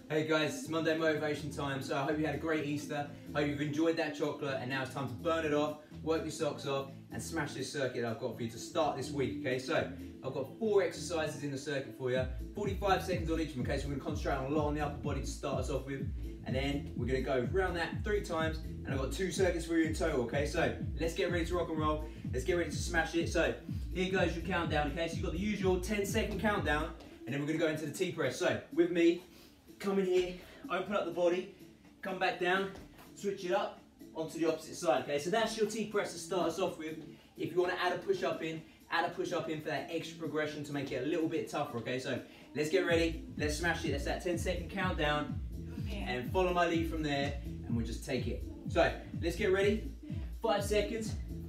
Hey guys, it's Monday motivation time, so I hope you had a great Easter. Hope you've enjoyed that chocolate, and now it's time to burn it off, work your socks off, and smash this circuit I've got for you to start this week, okay? So, I've got 4 exercises in the circuit for you, 45 seconds on each of them, okay? So we're gonna concentrate on a lot on the upper body to start us off with, and then we're gonna go around that 3 times, and I've got 2 circuits for you in total, okay? So, let's get ready to rock and roll, let's get ready to smash it. So, here goes your countdown, okay? So you've got the usual 10-second countdown, and then we're gonna go into the T-press. So, with me, come in here, open up the body, come back down, switch it up onto the opposite side, okay? So that's your T-press to start us off with. If you want to add a push-up in for that extra progression to make it a little bit tougher, okay? So let's get ready, let's smash it. That's that 10-second countdown, and follow my lead from there, and we'll just take it. So let's get ready, 5 seconds.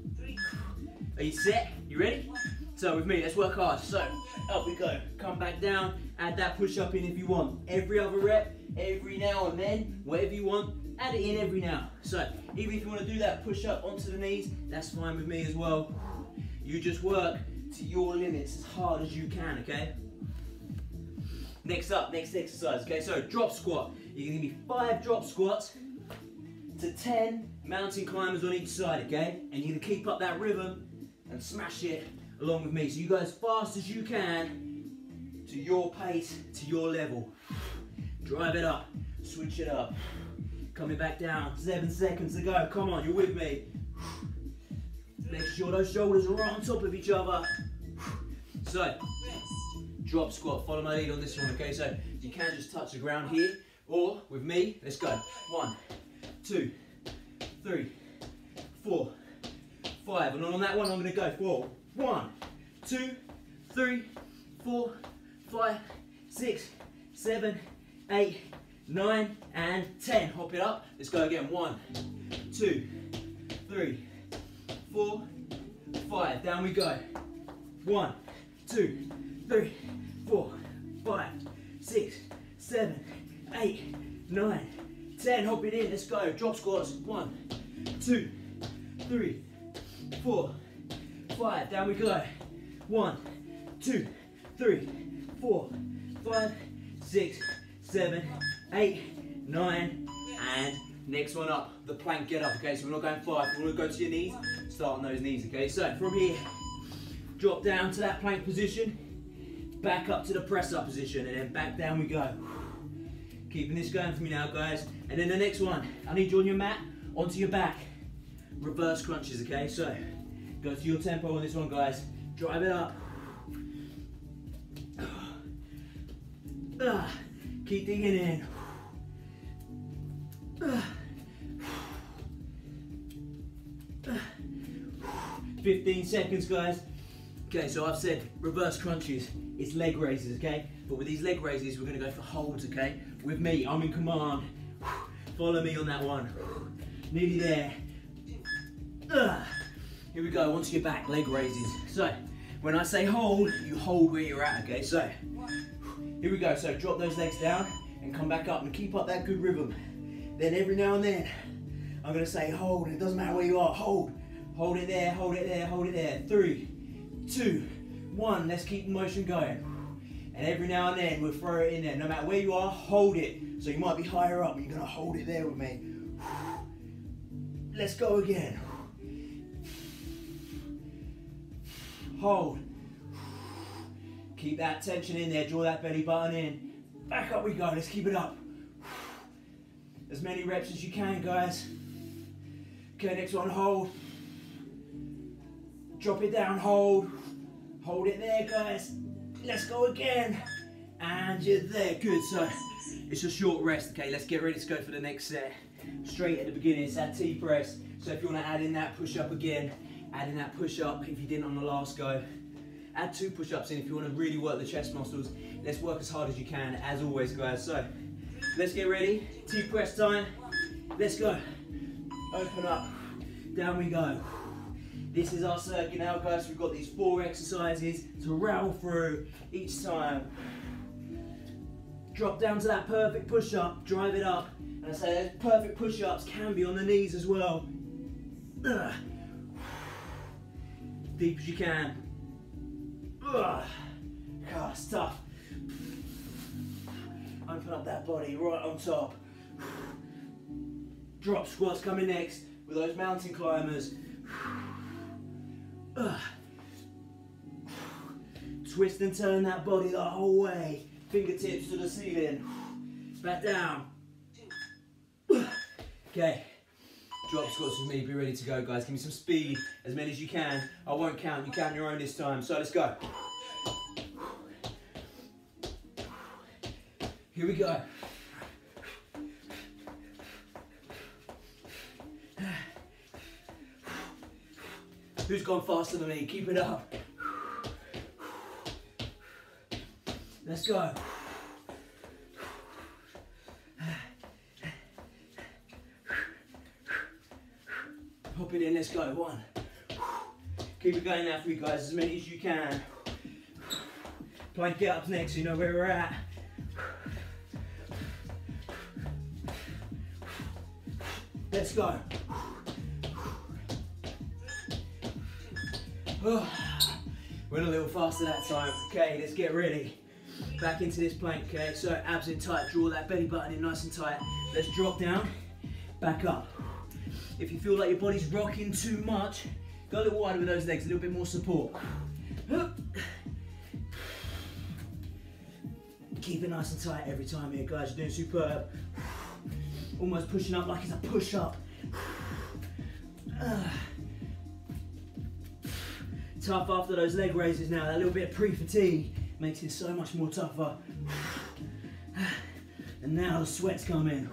Are you set? You ready? So with me, let's work hard. So up we go, come back down, add that push up in if you want. Every other rep, every now and then, whatever you want, add it in every now. So even if you want to do that push up onto the knees, that's fine with me as well. You just work to your limits as hard as you can, okay? Next up, next exercise, okay? So drop squat. You're gonna give me 5 drop squats to 10 mountain climbers on each side, okay? And you're gonna keep up that rhythm and smash it along with me. So you go as fast as you can, to your pace, to your level. Drive it up, switch it up. Coming back down, 7 seconds to go. Come on, you're with me. Make sure those shoulders are right on top of each other. So, drop squat, follow my lead on this one, okay? So, you can just touch the ground here, or with me, let's go. 1, 2, 3, 4, 5. And on that one, I'm gonna go for 1, 2, 3, 4, 5, 6, 7, 8, 9, and 10. Hop it up. Let's go again. 1, 2, 3, 4, 5. Down we go. 1, 2, 3, 4, 5, 6, 7, 8, 9, 10. Hop it in. Let's go. Drop squats. 1, 2, 3, 4, 5. Down we go. 1, 2, 3, 4, 5, 6, 7, 8, 9, and next one up, the plank get up, okay? So we're not going 5, we're gonna go to your knees, start on those knees, okay? So from here, drop down to that plank position, back up to the press up position, and then back down we go. Keeping this going for me now, guys. And then the next one, I need you on your mat, onto your back. Reverse crunches, okay? So, go to your tempo on this one, guys. Drive it up. Keep digging in. 15 seconds, guys. Okay, so I've said reverse crunches, it's leg raises, okay? But with these leg raises, we're gonna go for holds, okay? With me, I'm in command. Follow me on that one. Nearly there. Here we go, onto your back, leg raises. So, when I say hold, you hold where you're at, okay? So, here we go, so drop those legs down and come back up and keep up that good rhythm. Then every now and then, I'm gonna say hold, and it doesn't matter where you are, hold. Hold it there, hold it there, hold it there. 3, 2, 1, let's keep the motion going. And every now and then, we'll throw it in there. No matter where you are, hold it. So you might be higher up, and you're gonna hold it there with me. Let's go again. Hold. Keep that tension in there, draw that belly button in. Back up we go, let's keep it up. As many reps as you can, guys. Okay, next one, hold. Drop it down, hold. Hold it there, guys. Let's go again. And you're there, good. So, it's a short rest, okay? Let's get ready to go for the next set. Straight at the beginning, it's that T-press. So if you want to add in that push-up again, add in that push-up if you didn't on the last go. Add 2 push-ups in if you want to really work the chest muscles. Let's work as hard as you can, as always, guys. So, let's get ready. T-press time. Let's go. Open up. Down we go. This is our circuit now, guys. We've got these 4 exercises to rattle through each time. Drop down to that perfect push-up. Drive it up. And I say those perfect push-ups can be on the knees as well. Deep as you can. God, it's tough. Open Pumping up that body right on top. Drop squats coming next with those mountain climbers. Twist and turn that body the whole way. Fingertips to the ceiling. Back down. Okay. Drop squats with me. Be ready to go, guys. Give me some speed. As many as you can. I won't count. You count your own this time. So let's go. Here we go. Who's gone faster than me? Keep it up. Let's go. Pop it in, let's go. 1. Keep it going now for you guys, as many as you can. Plank get ups next, so you know where we're at. Let's go. Went a little faster that time. Okay, let's get ready. Back into this plank, okay? So abs in tight, draw that belly button in nice and tight. Let's drop down, back up. If you feel like your body's rocking too much, go a little wider with those legs, a little bit more support. Keep it nice and tight every time here, guys. You're doing superb. Almost pushing up like it's a push-up. Tough after those leg raises now. That little bit of pre-fatigue makes it so much more tougher. And now the sweat's coming.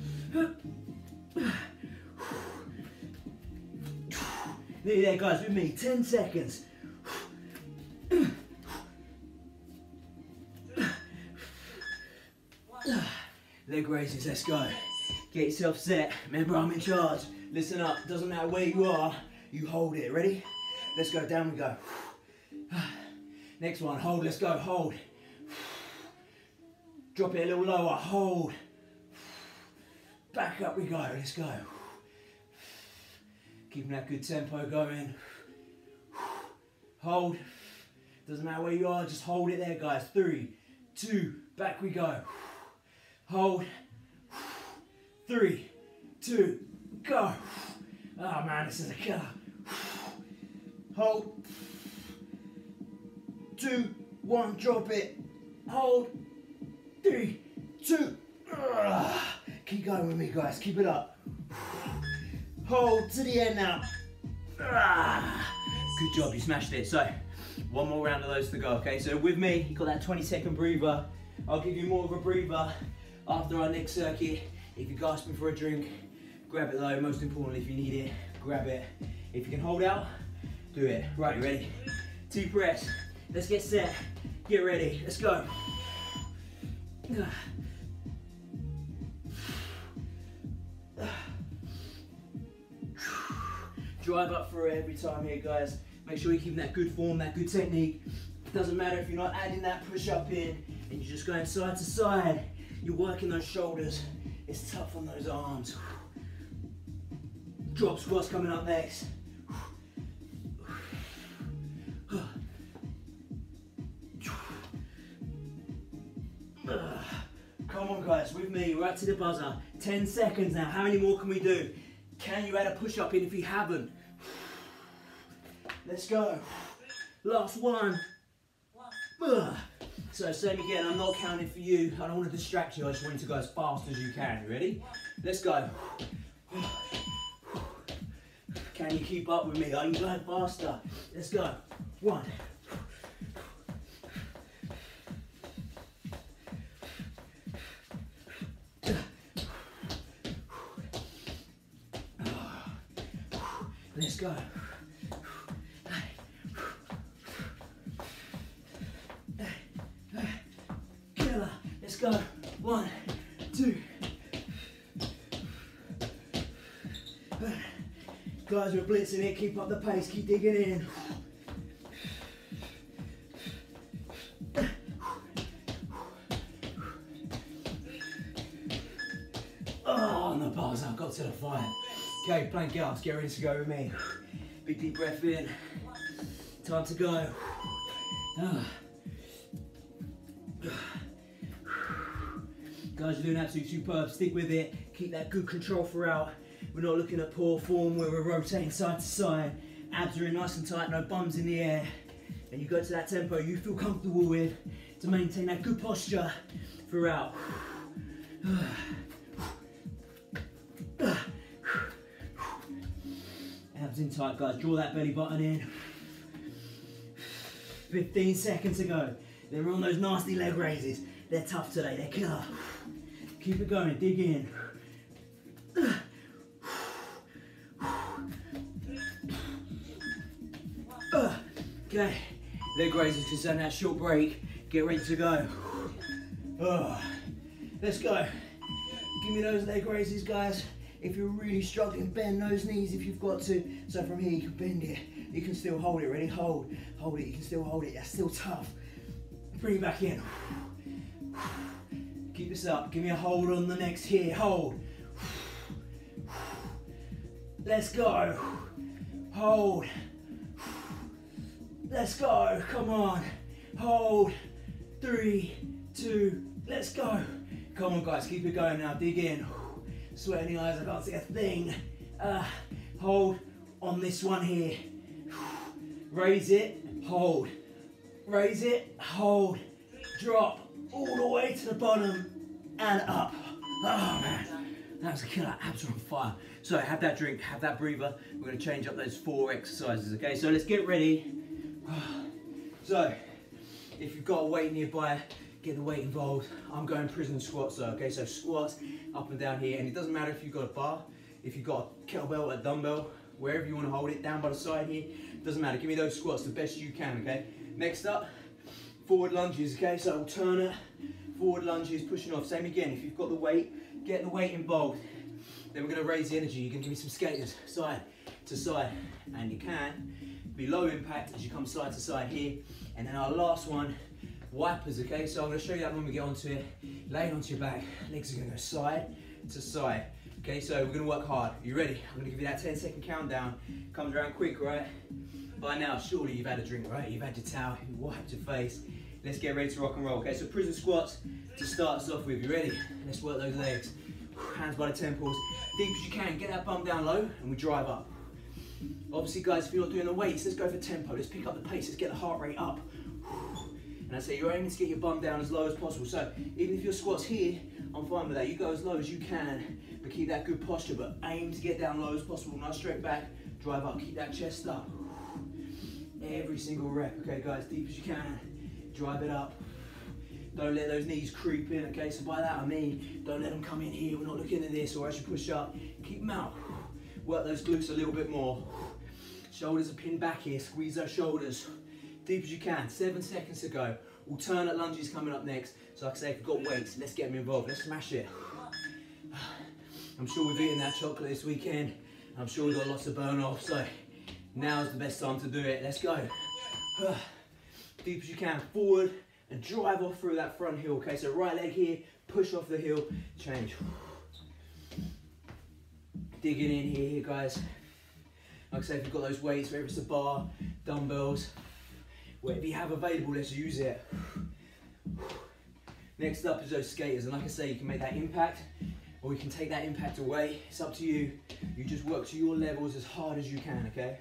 Nearly there, guys, with me. 10 seconds. Leg raises, let's go. Get yourself set. Remember, I'm in charge. Listen up, doesn't matter where you are, you hold it. Ready? Let's go, down we go. Next one, hold, let's go, hold. Drop it a little lower, hold. Back up we go, let's go. Keeping that good tempo going. Hold. Doesn't matter where you are, just hold it there, guys. 3, 2, back we go. Hold. 3, 2, go. Oh man, this is a killer. Hold. 2, 1, drop it. Hold. 3, 2. Keep going with me, guys. Keep it up. Hold to the end now. Good job, you smashed it. So, one more round of those to go, okay? So with me, you got that 20-second breather. I'll give you more of a breather after our next circuit. If you're gasping for a drink, grab it though. Most importantly, if you need it, grab it. If you can hold out, do it. Right, you ready? T-press. Let's get set. Get ready. Let's go. Drive up through it every time here, guys. Make sure you're keeping that good form, that good technique. Doesn't matter if you're not adding that push-up in and you're just going side to side. You're working those shoulders. It's tough on those arms. Drop squats coming up next. Come on, guys, with me, right to the buzzer. 10 seconds now. How many more can we do? Can you add a push-up in if you haven't? Let's go. Last one. So same again, I'm not counting for you. I don't want to distract you. I just want you to go as fast as you can. You ready? Let's go. Can you keep up with me? Are you going faster? Let's go. 1. Let's go. Killer. Let's go. 1, 2. Guys, we're blitzing it. Keep up the pace. Keep digging in. Oh, on the bars. I've got to the fight. Okay, plank gaps, get ready to go with me. Big deep breath in. Time to go. Guys, you're doing absolutely superb. Stick with it. Keep that good control throughout. We're not looking at poor form where we're rotating side to side. Abs are in nice and tight, no bums in the air. And you go to that tempo you feel comfortable with to maintain that good posture throughout. Abs in tight, guys. Draw that belly button in. 15 seconds to go. Then we're on those nasty leg raises. They're tough today, they're killer. Keep it going, dig in. Okay, leg raises, just on that short break. Get ready to go. Let's go. Give me those leg raises, guys. If you're really struggling, bend those knees if you've got to. So from here, you can bend it. You can still hold it, ready? Hold it, you can still hold it. That's still tough. Bring it back in. Keep this up. Give me a hold on the next here. Hold. Let's go. Hold. Let's go. Come on. Hold. 3, 2, let's go. Come on, guys. Keep it going now. Dig in. Sweat in the eyes. I can't see a thing. Hold on this one here. Raise it. Hold. Raise it. Hold. Drop. All the way to the bottom and up. Oh man, that was a killer. Abs are on fire. So have that drink, have that breather. We're going to change up those 4 exercises, okay? So let's get ready. So if you've got a weight nearby, get the weight involved. I'm going prison squats though, okay? So squats up and down here, and it doesn't matter if you've got a bar, if you've got a kettlebell, a dumbbell, wherever you want to hold it, down by the side here, doesn't matter. Give me those squats the best you can, okay? Next up, forward lunges, okay? So alternate forward lunges, pushing off. Same again, if you've got the weight, get the weight involved. Then we're gonna raise the energy. You're gonna give me some skaters, side to side. And you can be low impact as you come side to side here. And then our last one, wipers, okay? So I'm gonna show you that when we get onto it. Lay it onto your back, legs are gonna go side to side. Okay, so we're gonna work hard. You ready? I'm gonna give you that 10-second countdown. Comes around quick, right? By now, surely you've had a drink, right? You've had your towel, you've wiped your face. Let's get ready to rock and roll, okay? So prison squats to start us off with. You ready? Let's work those legs. Hands by the temples, deep as you can. Get that bum down low, and we drive up. Obviously, guys, if you're not doing the weights, let's go for tempo. Let's pick up the pace. Let's get the heart rate up. And I say you're aiming to get your bum down as low as possible. So even if your squat's here, I'm fine with that. You go as low as you can, but keep that good posture. But aim to get down low as possible. Nice straight back, drive up. Keep that chest up. Every single rep, okay, guys, deep as you can. Drive it up. Don't let those knees creep in, okay? So by that I mean, don't let them come in here. We're not looking at this, or as you push up, keep them out. Work those glutes a little bit more. Shoulders are pinned back here. Squeeze those shoulders. Deep as you can. 7 seconds to go. Alternate lunges coming up next. So like I say, if you've got weights, let's get them involved. Let's smash it. I'm sure we've eaten that chocolate this weekend. I'm sure we've got lots of burn off. So now's the best time to do it. Let's go. Deep as you can. Forward and drive off through that front heel. Okay, so right leg here. Push off the heel. Change. Digging in here, guys. Like I say, if you've got those weights, whether it's a bar, dumbbells, whatever you have available, let's use it. Next up is those skaters, and like I say, you can make that impact, or you can take that impact away. It's up to you. You just work to your levels as hard as you can, okay?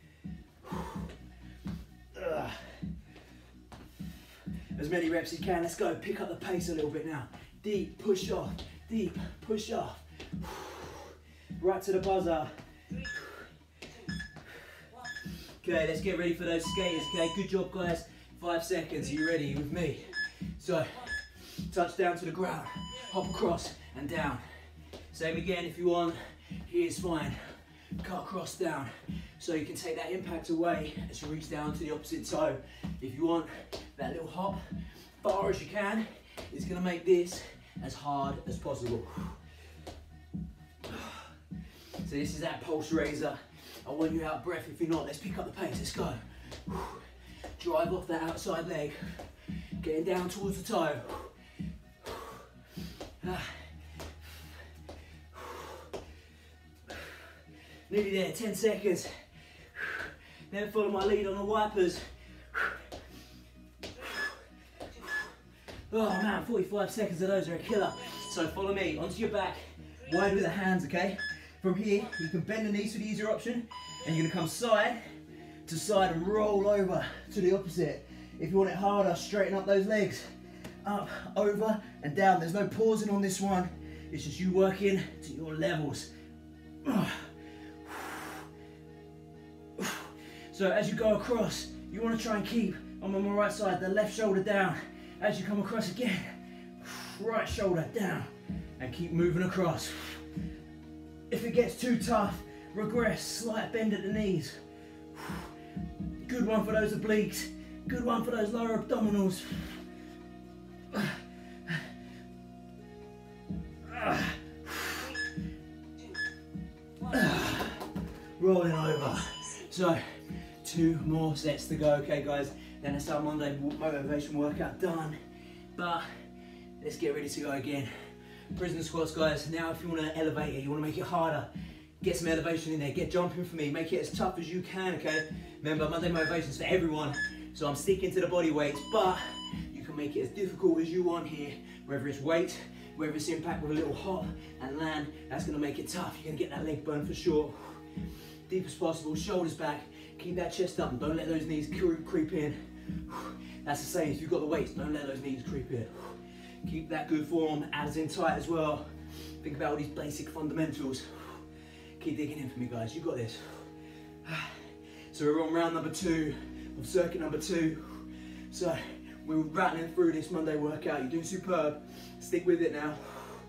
As many reps as you can. Let's go. Pick up the pace a little bit now. Deep, push off. Deep, push off. Right to the buzzer. Okay, let's get ready for those skaters, okay? Good job, guys. 5 seconds. Are you ready with me? So, touch down to the ground. Hop across and down. Same again if you want. Here's fine. Cut across down. So you can take that impact away as you reach down to the opposite toe. If you want that little hop, far as you can, it's gonna make this as hard as possible. So this is that pulse raiser. I want you out of breath. If you're not, let's pick up the pace. Let's go. Drive off that outside leg. Getting down towards the toe. Nearly there, 10 seconds. Then follow my lead on the wipers. Oh man, 45 seconds of those are a killer. So follow me, onto your back, wide with the hands, okay? From here, you can bend the knees for the easier option, and you're gonna come side to side and roll over to the opposite. If you want it harder, straighten up those legs. Up, over, and down. There's no pausing on this one. It's just you working to your levels. So as you go across, you want to try and keep, I'm on my right side, the left shoulder down. As you come across again, right shoulder down, and keep moving across. If it gets too tough, regress, slight bend at the knees. Good one for those obliques, good one for those lower abdominals. Rolling over. So, 2 more sets to go, okay guys? Then it's our Monday motivation workout done. But let's get ready to go again. Prisoner squats, guys. Now if you want to elevate it, you want to make it harder, get some elevation in there, get jumping for me, make it as tough as you can, okay? Remember, Monday motivation's for everyone, so I'm sticking to the body weights, but you can make it as difficult as you want here, whether it's weight, whether it's impact with a little hop and land. That's going to make it tough. You're going to get that leg burn for sure. Deep as possible, shoulders back, keep that chest up and don't let those knees creep in. That's the same, if you've got the weights, don't let those knees creep in. Keep that good form, abs in tight as well. Think about all these basic fundamentals. Keep digging in for me, guys, you got this. So we're on round number 2 of circuit number 2. So we're rattling through this Monday workout. You're doing superb. Stick with it now.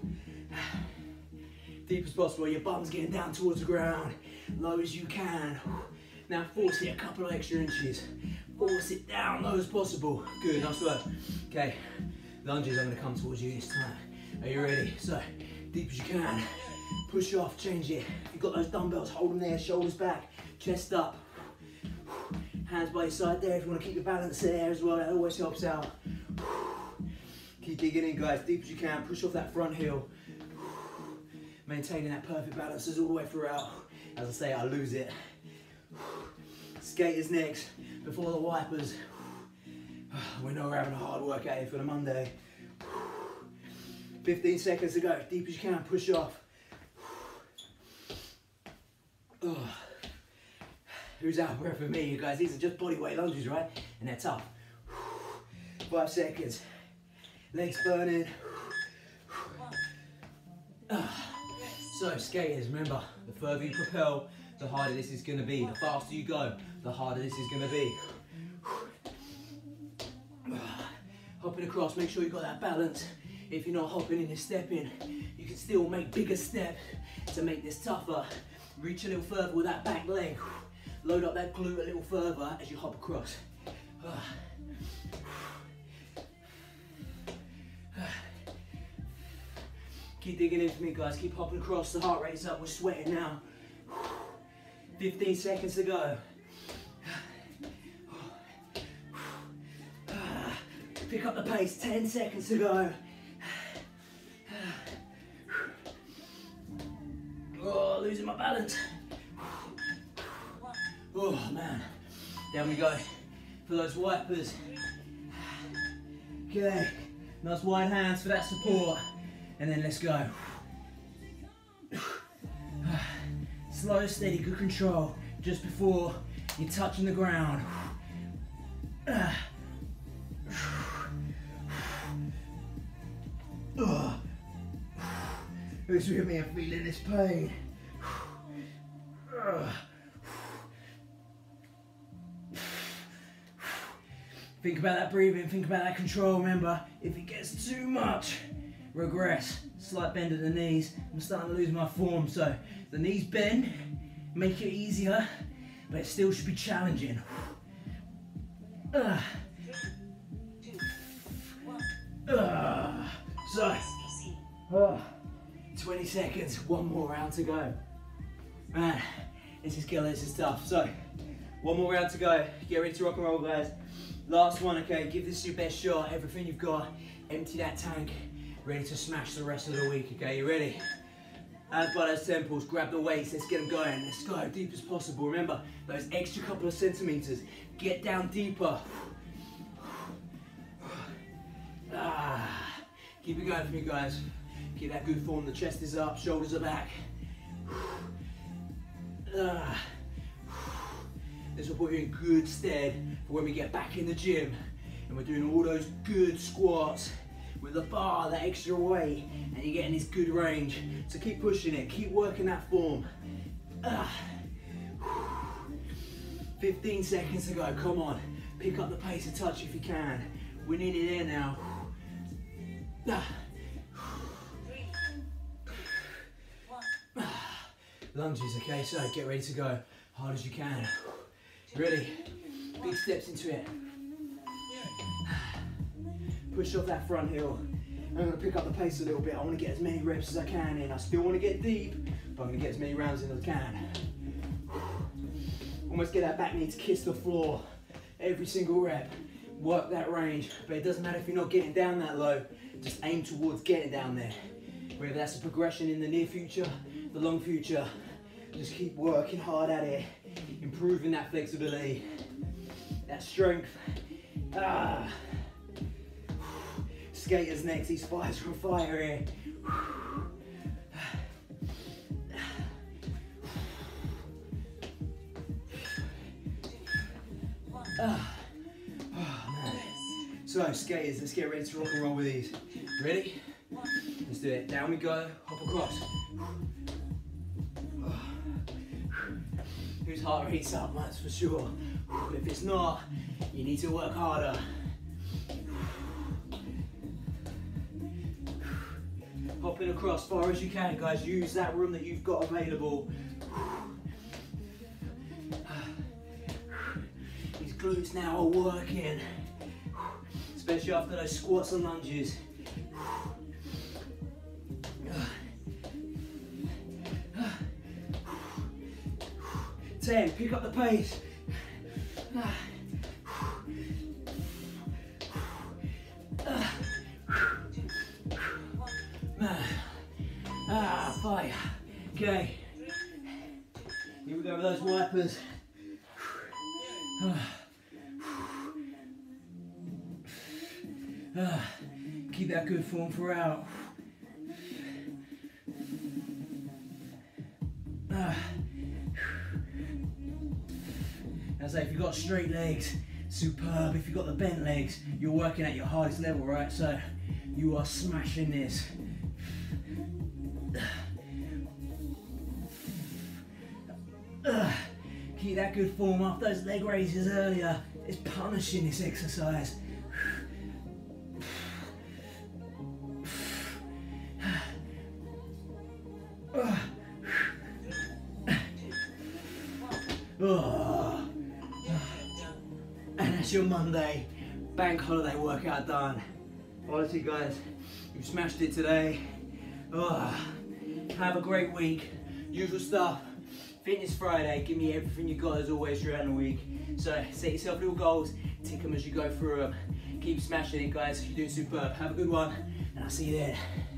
Deep as possible, your bum's getting down towards the ground. Low as you can. Now force it a couple of extra inches. Force it down low as possible. Good, nice work. Okay, lunges are going to come towards you this time. Are you ready? So, deep as you can. Push off, change it. If you've got those dumbbells, hold them there, shoulders back, chest up. Hands by your side there if you want to keep your balance there as well, that always helps out. Keep digging in, guys, deep as you can. Push off that front heel. Maintaining that perfect balance all the way throughout. As I say, I lose it. Skaters next, before the wipers. We know we're having a hard workout here for the Monday. 15 seconds to go, deep as you can, push off. Who's out of breath with me, you guys? These are just body weight lunges, right? And they're tough. 5 seconds. Legs burning. So, skaters, remember, the further you propel, the harder this is going to be. The faster you go, the harder this is going to be. Hopping across, make sure you've got that balance. If you're not hopping in and stepping, you can still make bigger steps to make this tougher. Reach a little further with that back leg. Load up that glute a little further as you hop across. Keep digging in for me, guys. Keep hopping across. The heart rate's up. We're sweating now. 15 seconds to go. Pick up the pace. 10 seconds to go. Oh, losing my balance. Oh man, down we go for those wipers. Okay, nice wide hands for that support, and then let's go. Slow, steady, good control, just before you're touching the ground. Who's with me? I'm feeling this pain. Think about that breathing, think about that control. Remember, if it gets too much, regress. Slight bend at the knees. I'm starting to lose my form, so the knees bend, make it easier, but it still should be challenging. So, 20 seconds, one more round to go. Man, this is killer, this is tough. So, one more round to go. Get ready to rock and roll, guys. Last one, okay, give this your best shot, everything you've got, empty that tank, ready to smash the rest of the week, okay, you ready? Hands by those temples, grab the weights, let's get them going, let's go, deep as possible. Remember, those extra couple of centimeters, get down deeper. Keep it going for me, guys. Keep that good form. The chest is up, shoulders are back. This will put you in good stead for when we get back in the gym and we're doing all those good squats with the bar, that extra weight, and you're getting this good range. So keep pushing it, keep working that form. 15 seconds to go, come on. Pick up the pace a touch if you can. We're nearly there now. Lunges, okay, so get ready to go. Hard as you can. Ready? Big steps into it. Push off that front heel. I'm going to pick up the pace a little bit. I want to get as many reps as I can in. I still want to get deep, but I'm going to get as many rounds in as I can. Almost get that back knee to kiss the floor. Every single rep. Work that range, but it doesn't matter if you're not getting down that low. Just aim towards getting down there. Whether that's a progression in the near future, the long future, just keep working hard at it. Improving that flexibility, that strength. Skaters next, these fighters are on fire here. So skaters, let's get ready to rock and roll with these. Ready? Let's do it. Down we go, hop across. Whose heart rate's up, that's for sure. If it's not, you need to work harder. Hopping across far as you can, guys. Use that room that you've got available. These glutes now are working, especially after those squats and lunges. 10, pick up the pace. 5. Okay. Here we go with those wipers. Keep that good form throughout. As if you've got straight legs, superb. If you've got the bent legs, you're working at your hardest level, right? So you are smashing this. Keep that good form up. Those leg raises earlier is punishing this exercise. And that's your Monday bank holiday workout done. Honestly, guys, you've smashed it today. Have a great week. Usual stuff. Fitness Friday. Give me everything you got as always throughout the week. So set yourself little goals. Tick them as you go through them. Keep smashing it, guys. You're doing superb. Have a good one, and I'll see you there.